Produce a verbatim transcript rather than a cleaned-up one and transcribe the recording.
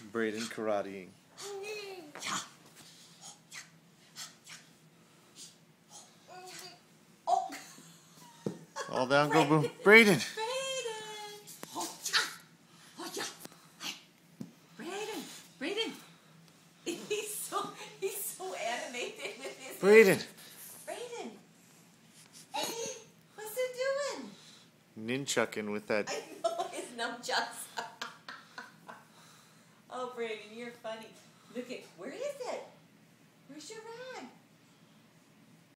Brayden karateing. Oh. All down, go boom. Brayden. Brayden. Brayden. He's so he's so animated with his. Brayden. Brayden. What's he doing? Ninchucking with that. I know his nunchucks. Oh, Brayden, you're funny. Look at, where is it? Where's your rag?